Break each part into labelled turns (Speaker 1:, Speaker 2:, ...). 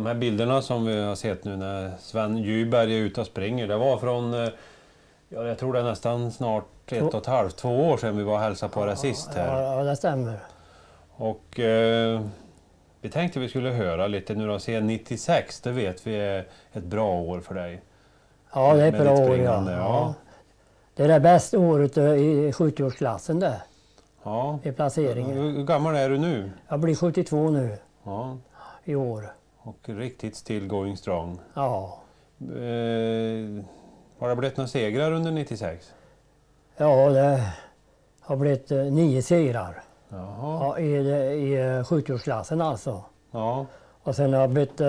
Speaker 1: De här bilderna som vi har sett nu när Sven Djurberg är ute och springer, det var från, ja, jag tror det är nästan snart 1,5-2 år sedan vi var och hälsade på det sist här.
Speaker 2: Ja, det stämmer.
Speaker 1: Och vi tänkte vi skulle höra lite nu då, se 96, det vet vi är ett bra år för dig.
Speaker 2: Ja, det är ett
Speaker 1: Med
Speaker 2: bra
Speaker 1: ditt
Speaker 2: år,
Speaker 1: springande,
Speaker 2: ja. Det är det bästa året i 70-årsklassen där,
Speaker 1: Ja.
Speaker 2: i placeringen.
Speaker 1: Hur gammal är du nu?
Speaker 2: Jag blir 72 nu
Speaker 1: Ja.
Speaker 2: i år.
Speaker 1: Och riktigt still going strong.
Speaker 2: Ja.
Speaker 1: Har det blivit några segrar under 96?
Speaker 2: Ja, det har blivit 9 segrar.
Speaker 1: Jaha.
Speaker 2: Ja, i 70-årsklassen alltså.
Speaker 1: Ja.
Speaker 2: Och sen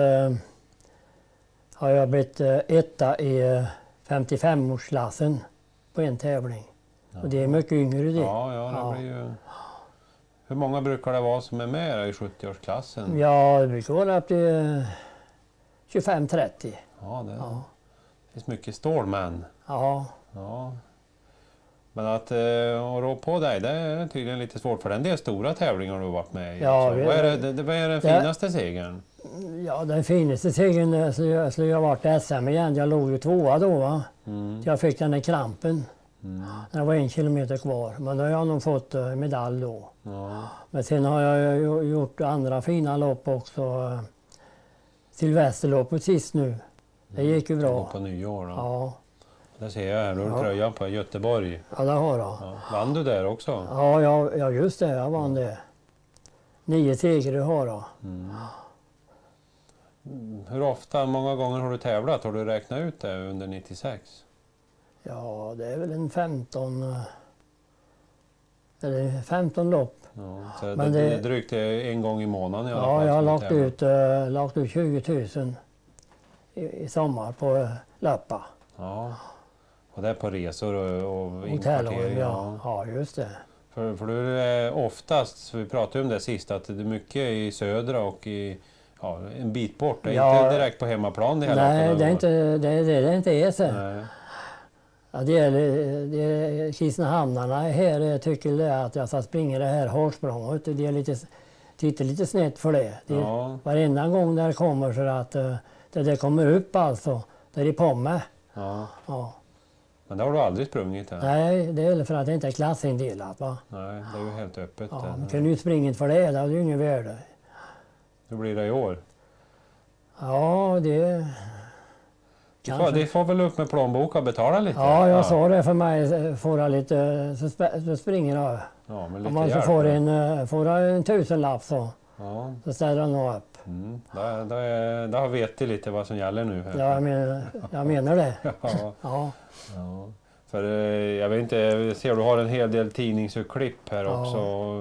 Speaker 2: har jag blivit etta i 55-årsklassen på en tävling. Och det är mycket yngre det.
Speaker 1: Ja, det blir ju... Hur många brukar det vara som är med i 70-årsklassen?
Speaker 2: Ja, det brukar vara upp till 25-30.
Speaker 1: Ja, det finns mycket stålmän.
Speaker 2: Ja.
Speaker 1: Ja. Men att rå på dig, det är tydligen lite svårt för den del stora tävlingar du har varit med i.
Speaker 2: Ja,
Speaker 1: Vad är den finaste segern?
Speaker 2: Ja, den finaste segern skulle jag varit SM igen. Jag låg ju 2:a då, va. Jag fick den där krampen. Det var 1 kilometer kvar, men då har jag nog fått medalj då.
Speaker 1: Ja.
Speaker 2: Men sen har jag gjort andra fina lopp också. Silvesterloppet sist nu. Det gick ju bra.
Speaker 1: På nyår då.
Speaker 2: Ja.
Speaker 1: Det ser jag här, du har tröjan på Göteborg.
Speaker 2: Ja, det har jag.
Speaker 1: Ja. Vann du där också?
Speaker 2: Ja, just det, jag vann det. 9 segrar har jag.
Speaker 1: Hur ofta, många gånger har du tävlat? Har du räknat ut det under 96?
Speaker 2: Ja, det är väl en 15 lopp.
Speaker 1: Ja, så
Speaker 2: Men
Speaker 1: det är drygt en gång i månaden i alla fall.
Speaker 2: Ja, jag har
Speaker 1: som
Speaker 2: lagt ut 20 000 i sommar på löpa.
Speaker 1: Ja, och det är på resor och
Speaker 2: Hotell,
Speaker 1: inkvartering.
Speaker 2: ja, just det.
Speaker 1: För du är oftast, vi pratade om det sist, att det är mycket i södra och i en bit bort. Det är inte direkt på hemmaplan det hela.
Speaker 2: Nej, det är inte det inte är så.
Speaker 1: Nej.
Speaker 2: Ja, det är Kristinehamnarna här tycker det att jag ska springa det här hårsprånget. Det är tittar lite snett för det. Varenda gång där kommer så att det kommer upp alltså, där är på mig.
Speaker 1: Ja.
Speaker 2: Ja.
Speaker 1: Men det har du aldrig sprungit här?
Speaker 2: Nej, det är för att det inte är klassindelat, va?
Speaker 1: Nej, det är ju helt öppet.
Speaker 2: Ja, man kan ju springa för det är ju inget värde.
Speaker 1: Hur blir det i år?
Speaker 2: Ja, det...
Speaker 1: Det får väl upp med plånbok och betala lite?
Speaker 2: Ja, jag sa det för mig, får jag lite, så springer jag.
Speaker 1: Ja, men lite
Speaker 2: om man så får en 1000-lapp så ställer jag nog upp.
Speaker 1: Där vet du lite vad som gäller nu. Här.
Speaker 2: Ja, jag menar det.
Speaker 1: Ja. För jag vet inte, jag ser du har en hel del tidningsurklipp här också.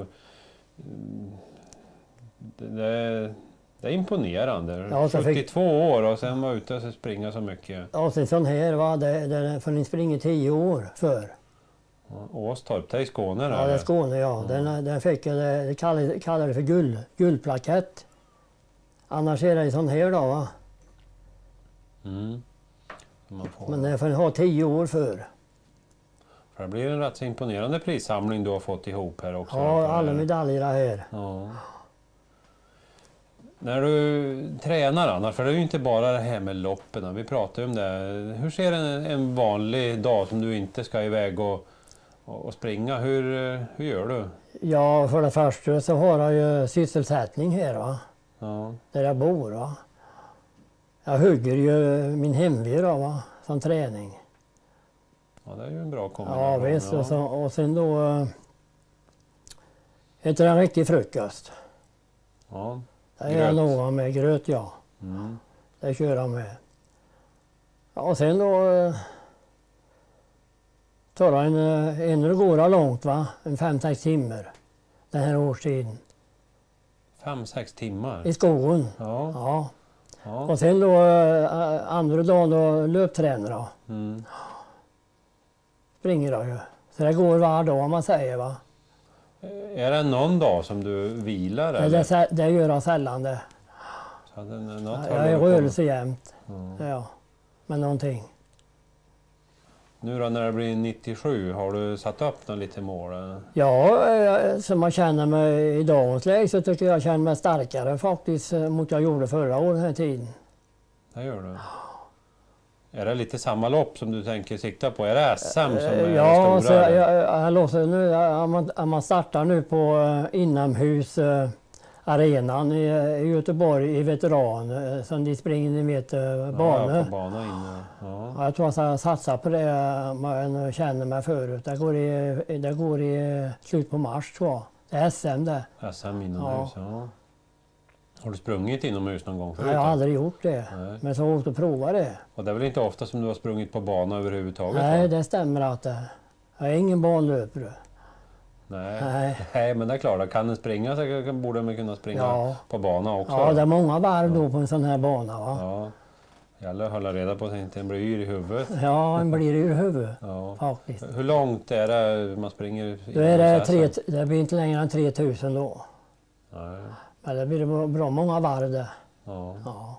Speaker 1: Det är imponerande.
Speaker 2: Ja,
Speaker 1: 72 år och sen var ute och springa så mycket.
Speaker 2: Ja, så sån här va, det får ni springa 10 år för.
Speaker 1: Åstorp, det är i Skåne där.
Speaker 2: Ja, det är Skåne, ja. Den fick jag, det kallar det för guldplakett. Annars är det sån här då, va. Men det får ni ha 10 år för.
Speaker 1: För det blir en rätt så imponerande prissamling du har fått ihop här också.
Speaker 2: Ja, alla medaljer här.
Speaker 1: Ja. När du tränar annars, för det är ju inte bara det här med loppen, vi pratar ju om det. Hur ser en vanlig dag som du inte ska iväg och springa, hur gör du?
Speaker 2: Ja, för det första så har jag ju sysselsättning här, va.
Speaker 1: Ja.
Speaker 2: Där jag bor, va. Jag hugger ju min hemved då, va, som träning.
Speaker 1: Ja, det är ju en bra kombination.
Speaker 2: Ja, visst. Och sen då äter jag en riktig frukost.
Speaker 1: Ja.
Speaker 2: Det är jag noga med, gröt, ja. Det kör jag med. Ja, och sen då tar jag en det går långt, va, en 5-6 timmar den här årstiden.
Speaker 1: 5-6 timmar?
Speaker 2: I skogen.
Speaker 1: Ja.
Speaker 2: Och sen då andra dagen då löptränar jag. Springer jag ju. Så det går var dag om man säger, va.
Speaker 1: Är det någon dag som du vilar? Eller?
Speaker 2: Det gör jag sällan det.
Speaker 1: Så
Speaker 2: jag är rörelse jämt. Ja, med någonting.
Speaker 1: Nu då när det blir 97, har du satt upp några lite mål?
Speaker 2: Ja, som jag känner mig i dagens läge så tycker jag känner mig starkare faktiskt mot jag gjorde förra året den här tiden.
Speaker 1: Det gör du. Är det lite samma lopp som du tänker sikta på? Är det SM som är
Speaker 2: ja,
Speaker 1: det stora?
Speaker 2: Jag låser nu, man startar nu på inomhus arenan i Göteborg i veteran. Som de springer, ni vet, banor.
Speaker 1: Ja, på bana inne. Ja.
Speaker 2: Jag tror att jag satsar på det, man känner mig förut. Det går i slut på mars tror jag. Det är SM det.
Speaker 1: SM inomhus, ja. Har du sprungit inomhus någon gång förut?
Speaker 2: Nej, jag har aldrig gjort det.
Speaker 1: Nej.
Speaker 2: Men så har jag åkt och prova det.
Speaker 1: Och det är väl inte ofta som du har sprungit på bana överhuvudtaget?
Speaker 2: Nej,
Speaker 1: va?
Speaker 2: det stämmer att jag är ingen banlöpare.
Speaker 1: Nej, men det är klart, kan den springa så borde man kunna springa på bana också.
Speaker 2: Ja, det är många varv då på en sån här bana. Va?
Speaker 1: Ja, det gäller att hålla reda på att det inte blir yr i huvudet.
Speaker 2: Ja, en blir ur huvudet faktiskt.
Speaker 1: Hur långt är det man springer?
Speaker 2: Då är det blir inte längre än 3000 då.
Speaker 1: Nej.
Speaker 2: Men det blir bra många varv det.
Speaker 1: Ja.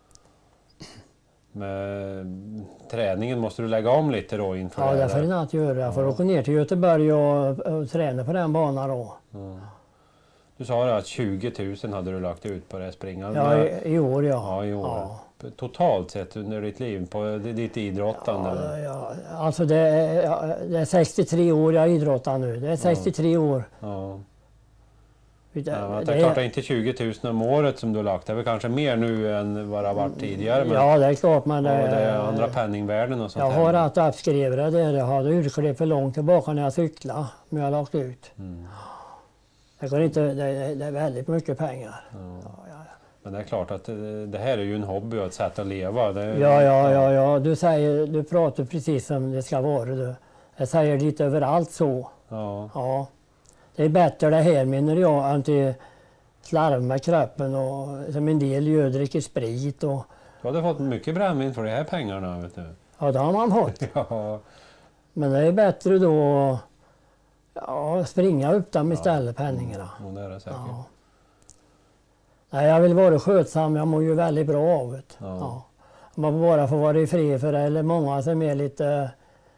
Speaker 1: Med träningen måste du lägga om lite då inför
Speaker 2: det? Ja, det får jag inte göra. Jag får åka ner till Göteborg och träna på den banan då.
Speaker 1: Ja. Du sa att 20 000 hade du lagt ut på det springande.
Speaker 2: Ja, i år ja.
Speaker 1: Ja, i år. Ja. Totalt sett under ditt liv, på ditt idrottande?
Speaker 2: Ja, alltså det är 63 år jag idrottar nu. Det är 63 år.
Speaker 1: Ja. Det är klart det är inte 20 000 om året som du har lagt. Det är väl kanske mer nu än vad det har varit tidigare. Men,
Speaker 2: ja, det är klart. Men
Speaker 1: det är andra penningvärden och sånt.
Speaker 2: Jag har att uppskriva det. Jag hade urklipp för långt tillbaka när jag cyklade. Men jag har lagt ut. Det går inte, det är väldigt mycket pengar. Ja.
Speaker 1: Men det är klart att det här är ju en hobby och ett sätt att leva.
Speaker 2: Ja. Du pratar precis som det ska vara. Du. Jag säger lite överallt så. Ja. Det är bättre det här menar jag än att slarva med kroppen och som en del gör, dricker sprit. Och...
Speaker 1: Du hade fått mycket brännvin för de här pengarna, vet du.
Speaker 2: Ja, det har man fått.
Speaker 1: Ja.
Speaker 2: Men det är bättre då att springa upp dem istället, penningarna.
Speaker 1: Det är det säkert.
Speaker 2: Ja. Nej, jag vill vara skötsam, jag mår ju väldigt bra av det. Ja. Man bara får vara i fred för det, eller många som är lite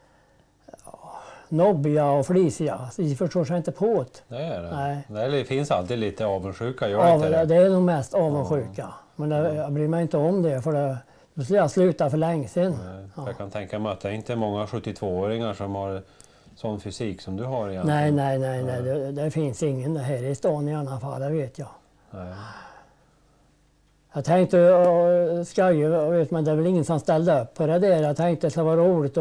Speaker 2: nobbiga och flisiga. De förstår sig inte på det.
Speaker 1: Det är det.
Speaker 2: Nej.
Speaker 1: Det finns alltid lite avundsjuka, gör inte det?
Speaker 2: Det är nog mest avundsjuka. Men jag bryr mig inte om det, för då skulle jag sluta för länge sedan.
Speaker 1: Jag kan tänka mig att det är inte många 72-åringar som har sån fysik som du har egentligen.
Speaker 2: Nej. Det finns ingen här i stan i alla fall, det vet jag.
Speaker 1: Nej.
Speaker 2: Jag tänkte skoja, men det är väl ingen som ställde upp på det där. Jag tänkte att det var roligt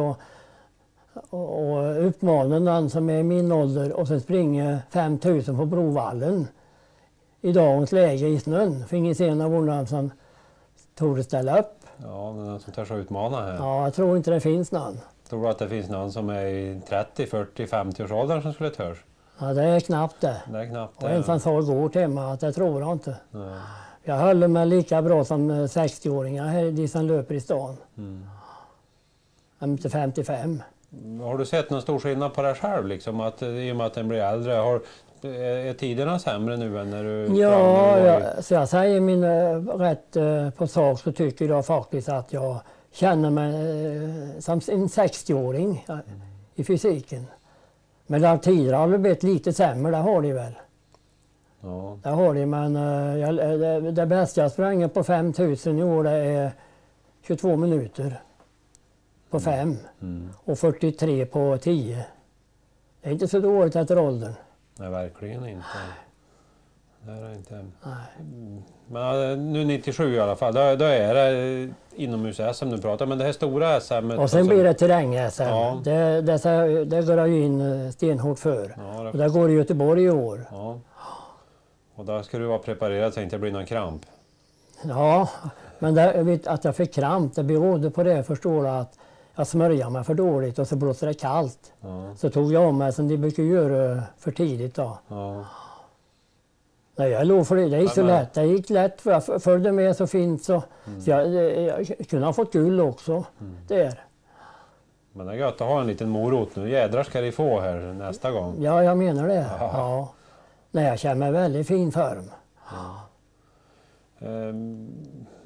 Speaker 2: och uppmana någon som är i min ålder och sen springer 5000 på Brovallen i dagens läge i snön. För ingen ser någon som tog ställa upp.
Speaker 1: Ja, men någon som törs utmana här.
Speaker 2: Ja, jag tror inte det finns någon.
Speaker 1: Tror du att det finns någon som är i 30, 40, 50-årsåldern som skulle törs?
Speaker 2: Ja, det är knappt det.
Speaker 1: Det är knappt det.
Speaker 2: Och en som sa igår till mig att det tror jag inte.
Speaker 1: Nej.
Speaker 2: Jag håller mig lika bra som 60-åringar här, de som löper i stan. Jag är inte 55.
Speaker 1: Har du sett någon stor skillnad på dig själv liksom, att i och med att den blir äldre? Är tiderna sämre nu än när du...
Speaker 2: Så jag säger min rätt på sak, så tycker jag faktiskt att jag känner mig som en 60-åring i fysiken. Men där tidigare har det blivit lite sämre, det har de väl.
Speaker 1: Ja.
Speaker 2: Det har de, men det bästa jag sprang på 5000 i år, det är 22 minuter på 5 och 43 på 10. Det är inte så dåligt efter åldern.
Speaker 1: Nej, verkligen inte. Det är det inte.
Speaker 2: Nej.
Speaker 1: Men nu 97 i alla fall, då är det inomhus-SM du pratar, men det här stora SM...
Speaker 2: Och sen blir det terräng-SM.
Speaker 1: Ja.
Speaker 2: Det går jag ju in stenhårt för.
Speaker 1: Ja,
Speaker 2: och det går i Göteborg i år.
Speaker 1: Ja. Och där ska du vara preparerad så att det inte blir någon kramp.
Speaker 2: Ja, men att jag fick kramp, det berodde på det, förstår du, att jag smörjade mig för dåligt och så blåste det kallt.
Speaker 1: Ja.
Speaker 2: Så tog jag om mig som de brukar göra för tidigt då.
Speaker 1: Ja.
Speaker 2: Nej, jag låg för det gick så lätt. Det gick lätt för jag följde med så fint så, så jag kunde ha fått guld också där.
Speaker 1: Men det är gött att ha en liten morot nu. Jädrar ska de få här nästa gång.
Speaker 2: Ja, jag menar det. Ja. Nej, jag känner mig väldigt fin form.
Speaker 1: Ja.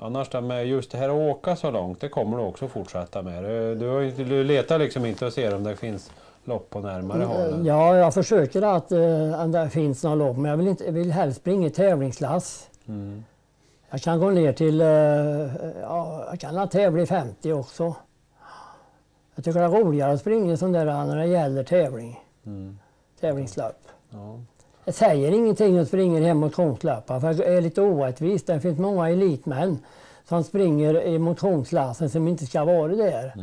Speaker 1: Annars då med just det här att åka så långt, det kommer du också fortsätta med. Du letar liksom inte och ser om det finns lopp på närmare håll?
Speaker 2: Ja, jag försöker att det finns några lopp, men jag vill helst springa i tävlingsklass.
Speaker 1: Mm.
Speaker 2: Jag kan gå ner till, jag kan tävla i 50 också. Jag tycker det är roligare att springa sån där när det gäller tävling. Tävlingslopp.
Speaker 1: Ja.
Speaker 2: Jag säger ingenting att springa hem motionslöpar, för det är lite orättvist. Det finns många elitmän som springer i motionsklassen som inte ska vara där.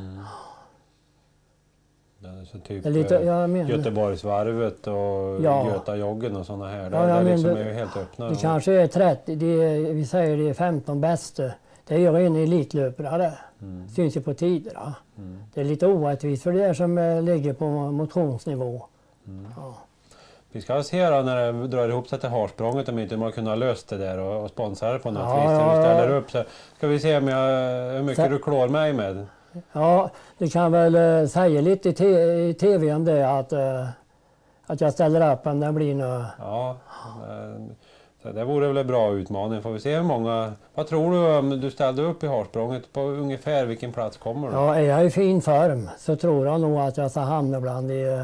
Speaker 1: Så typ Göteborgsvarvet och Götajoggen och sådana här. Där liksom är ju helt öppna.
Speaker 2: Det kanske är 30, vi säger det är 15 bästa. Det gör en elitlöpare det. Syns ju på tiderna. Det är lite orättvist för det som ligger på motionsnivå. Ja.
Speaker 1: Vi ska se då när det drar ihop sig till Harsprånget om inte man kunna löst det där och sponsra det på något vis. Ja. Du ställer upp så ska vi se om hur mycket du klår mig med.
Speaker 2: Ja, du kan väl säga lite i tv om det att jag ställer upp om det blir något.
Speaker 1: Ja, det vore väl en bra utmaning. Får vi se hur många. Vad tror du om du ställde upp i Harsprånget på ungefär vilken plats kommer du?
Speaker 2: Ja, är jag i fin form så tror jag nog att jag ska hamna bland i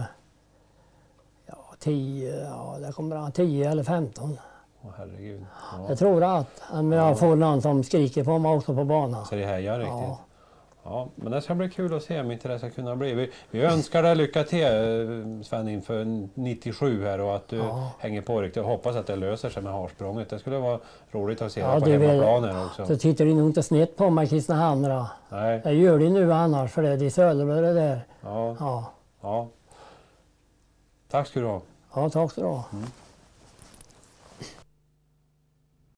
Speaker 2: 10, det kommer an 10 eller 15.
Speaker 1: Herregud. Ja.
Speaker 2: Jag tror att om jag får någon som skriker på mig också på banan.
Speaker 1: Så det hejar riktigt. Ja, men det ska bli kul att se om inte det ska kunna bli. Vi önskar dig lycka till Sven inför 97 här och att du hänger på riktigt och hoppas att det löser sig med Harsprånget. Det skulle vara roligt att se det på hemmaplan här också.
Speaker 2: Så tittar du nog inte snett på mig Kristinehamn då.
Speaker 1: Nej.
Speaker 2: Jag gör det nu annars för det är Söderberg där.
Speaker 1: Ja. Tack ska du ha.
Speaker 2: Ja, tack ska du ha.